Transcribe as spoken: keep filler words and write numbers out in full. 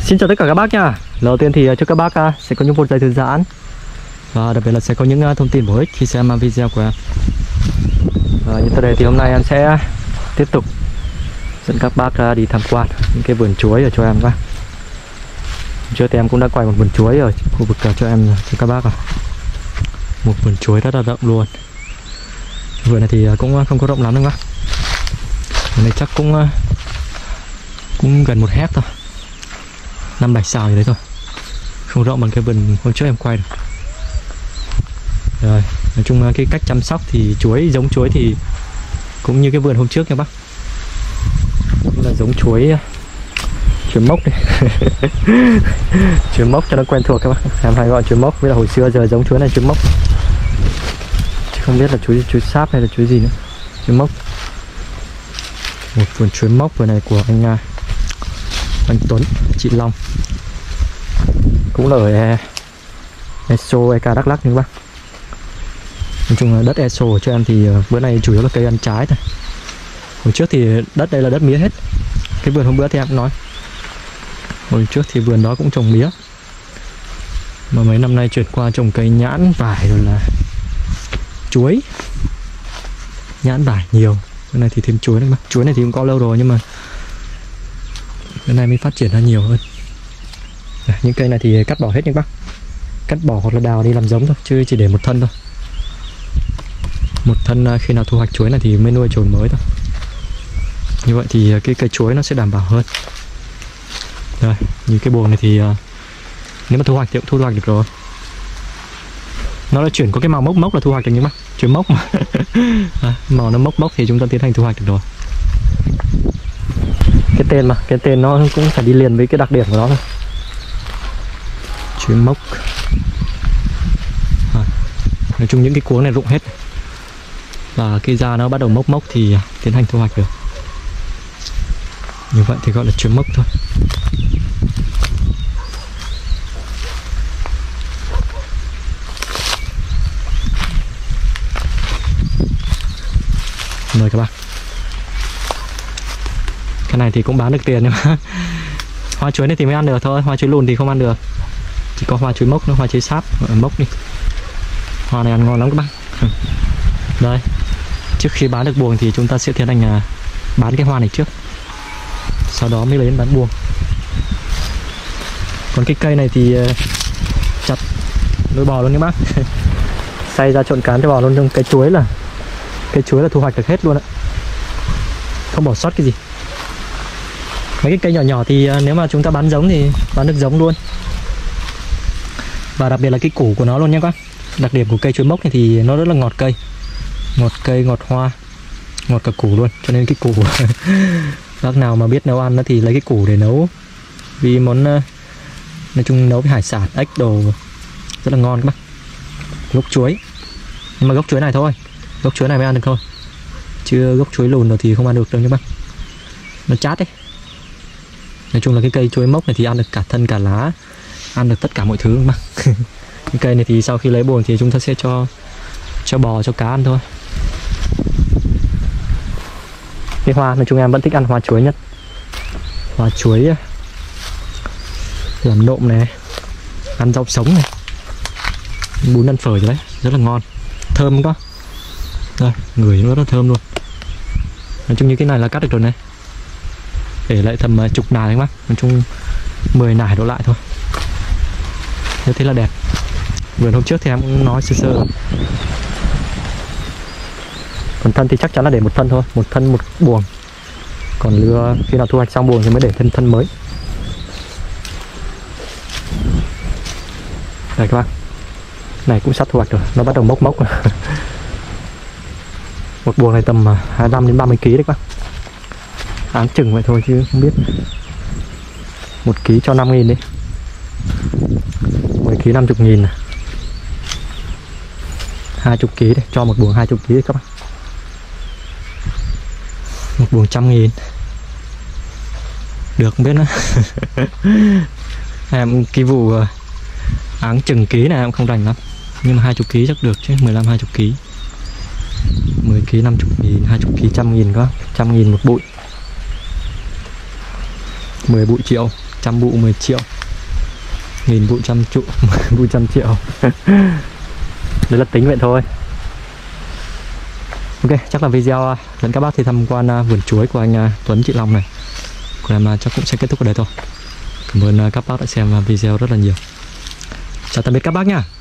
Xin chào tất cả các bác nha. Lần đầu tiên thì chúc các bác sẽ có những phút giây thư giãn và đặc biệt là sẽ có những thông tin bổ ích khi xem video của em. Và như tới đây thì hôm nay em sẽ tiếp tục dẫn các bác đi tham quan những cái vườn chuối ở cho em các. Trước thì em cũng đã quay một vườn chuối ở khu vực cho em cho các bác. À. Một vườn chuối rất là rộng luôn. Vườn này thì cũng không có rộng lắm đâu các. Vườn này chắc cũng cũng gần một hecta thôi, năm bảy sào gì đấy thôi, không rộng bằng cái vườn hôm trước em quay được. Rồi, nói chung cái cách chăm sóc thì chuối, giống chuối thì cũng như cái vườn hôm trước nha bác, cũng là giống chuối chuối mốc đấy. Chuối mốc cho nó quen thuộc các bác, em hay gọi chuối mốc, với là hồi xưa giờ giống chuối này chuối mốc, chứ không biết là chuối chuối sáp hay là chuối gì nữa. Chuối mốc, một vườn chuối mốc vườn này của anh anh Tuấn, chị Long, cũng là ở Eso e ca Đắk Lắk nha các bác. Nói chung là đất Eso cho em thì bữa nay chủ yếu là cây ăn trái thôi. Hồi trước thì đất đây là đất mía hết. Cái vườn hôm bữa thì em cũng nói, hồi trước thì vườn đó cũng trồng mía, mà mấy năm nay chuyển qua trồng cây nhãn, vải rồi là chuối. Nhãn, vải nhiều, bữa này thì thêm chuối nữa mà. Chuối này thì cũng có lâu rồi nhưng mà bữa nay mới phát triển ra nhiều hơn. À, những cây này thì cắt bỏ hết nha bác, cắt bỏ hoặc là đào đi làm giống thôi, chứ chỉ để một thân thôi. Một thân khi nào thu hoạch chuối này thì mới nuôi chồi mới thôi. Như vậy thì cái cây chuối nó sẽ đảm bảo hơn. Rồi, như cái buồng này thì nếu mà thu hoạch thì cũng thu hoạch được rồi. Nó đã chuyển có cái màu mốc mốc là thu hoạch được nhưng bác, chuối mốc mà. À, màu nó mốc mốc thì chúng ta tiến hành thu hoạch được rồi. Cái tên mà, cái tên nó cũng phải đi liền với cái đặc điểm của nó thôi. Chuối mốc. À, nói chung những cái cuống này rụng hết, và cái da nó bắt đầu mốc mốc thì tiến hành thu hoạch được. Như vậy thì gọi là chuối mốc thôi. Mời các bạn. Cái này thì cũng bán được tiền nhưng mà hoa chuối này thì mới ăn được thôi, hoa chuối lùn thì không ăn được. Chỉ có hoa chuối mốc, nó hoa chuối sáp, mốc đi. Hoa này ăn ngon lắm các bác. Đây, trước khi bán được buồng thì chúng ta sẽ tiến hành bán cái hoa này trước, sau đó mới lấy đến bán buồng. Còn cái cây này thì chặt nuôi bò luôn các bác. Xay ra trộn cán cho bò luôn, trong cái chuối là cái chuối là thu hoạch được hết luôn ạ, không bỏ sót cái gì. Mấy cái cây nhỏ nhỏ thì nếu mà chúng ta bán giống thì bán được giống luôn. Và đặc biệt là cái củ của nó luôn nhé các bác. Đặc điểm của cây chuối mốc này thì nó rất là ngọt cây, ngọt cây, ngọt hoa, ngọt cả củ luôn. Cho nên cái củ bác nào mà biết nấu ăn thì lấy cái củ để nấu, vì món nói chung nấu với hải sản, ếch đồ rất là ngon các bác. Gốc chuối, nhưng mà gốc chuối này thôi, gốc chuối này mới ăn được thôi, chứ gốc chuối lùn rồi thì không ăn được đâu nhé bác, nó chát đấy. Nói chung là cái cây chuối mốc này thì ăn được cả thân cả lá, ăn được tất cả mọi thứ mà. Cái cây này thì sau khi lấy buồng thì chúng ta sẽ cho cho bò, cho cá ăn thôi. Cái hoa, nói chung em vẫn thích ăn hoa chuối nhất. Hoa chuối làm nộm này, ăn rau sống này, bún ăn phở rồi đấy, rất là ngon, thơm quá. Đây, ngửi nó rất là thơm luôn. Nói chung như cái này là cắt được rồi này, để lại tầm chục nải các bác, nói chung mười nải đổ lại thôi. Như thế là đẹp. Vườn hôm trước thì em cũng nói sơ sơ. Còn thân thì chắc chắn là để một thân thôi, một thân một buồng. Còn lưa khi nào thu hoạch xong buồng thì mới để thêm thân mới. Đây các bác, này cũng sắp thu hoạch rồi, nó bắt đầu mốc mốc rồi. Một buồng này tầm hai mươi lăm đến ba mươi ki lô gam đấy các bác. Áng chừng vậy thôi chứ không biết. Một ký cho năm nghìn đi, mười ký năm mươi nghìn, hai mươi ký đấy, cho một buồng hai mươi ký đấy các bác. Một buồng trăm nghìn, được không biết nữa. Em cái vụ áng chừng ký này em không rành lắm, nhưng mà hai mươi ký chắc được chứ, mười lăm hai mươi ký, mười ký năm mươi nghìn, hai mươi ký trăm nghìn, có trăm nghìn một bụi, mười bụi triệu. trăm vụ mười triệu, nghìn vụ trăm trụ, vụ trăm triệu. Đấy là tính vậy thôi. Ok, chắc là video dẫn các bác thì tham quan vườn chuối của anh Tuấn, chị Long này của em chắc cũng sẽ kết thúc ở đây thôi. Cảm ơn các bác đã xem video rất là nhiều. Chào tạm biệt các bác nha.